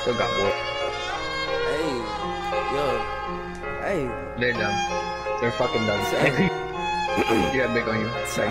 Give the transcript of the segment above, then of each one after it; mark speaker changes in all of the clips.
Speaker 1: still got wood.
Speaker 2: Hey, yo, hey.
Speaker 1: They're dumb. They're fucking dumb. You got big on you. Sorry.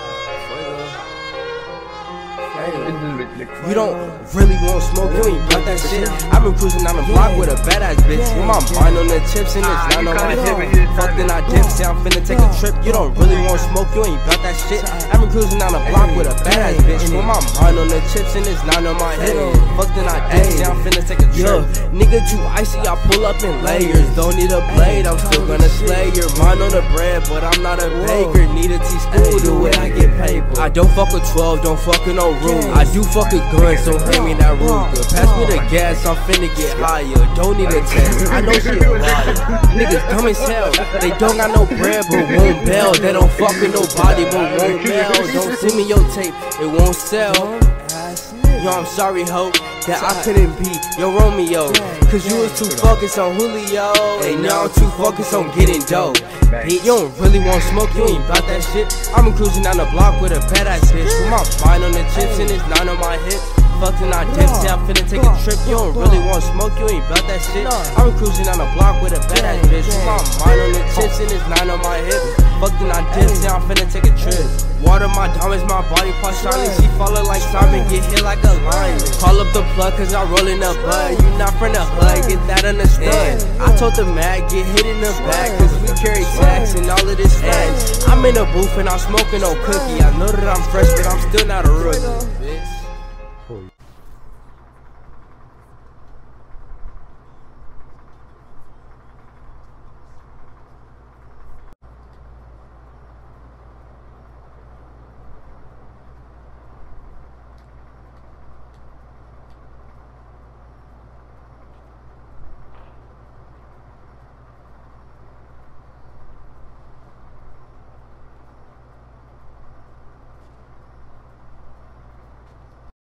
Speaker 2: You don't really want smoke, you ain't got that shit. I've been cruising down the block with a badass bitch. With my mind on the chips and it's not on my hip. Fuck then I dip, say I'm finna take a trip. You don't really want smoke, you ain't got that shit. I've been cruising down the block with a badass bitch. With my mind on the chips and it's not on my hip. Fuck then I dip, say I'm finna take a trip. Nigga too icy, I pull up in layers. Don't need a blade, I'm still gonna slay your mind on the bread, but I'm not a baker. Need a T-school the way I get paper. I don't fuck with 12, don't fuck with no rules. I do fuck a gun, so hand me that Ruger. Pass me the gas, I'm finna get higher. Don't need a test, I know shit liar. Niggas dumb as hell, they don't got no bread but won't bail. They don't fuck with nobody but won't mail. Don't send me your tape, it won't sell. Yo, I'm sorry, ho, that I couldn't be your Romeo, cause you was too focused on Julio. And now I'm too focused on getting dope. You don't really want smoke, you ain't bout that shit. I've been cruising down the block with a badass bitch. With my mind on the chips and it's not on my hip. Fucking I dip, say I'm finna take a trip. You don't really want smoke, you ain't bout that shit. I've been cruising down the block with a badass bitch. With my mind on the chips and it's not on my hip. Fucking I dip, say I'm finna take a trip. Water my diamonds, my body part shining. She falling like Simon, get hit like a lion. Call up the plug cause I roll in the bud. You not from the hood, get that understood. I told the mag, get hit in the back, cause we carry tax and all of this facts. I'm in the booth and I'm smoking no cookie. I know that I'm fresh, but I'm still not a rookie, bitch.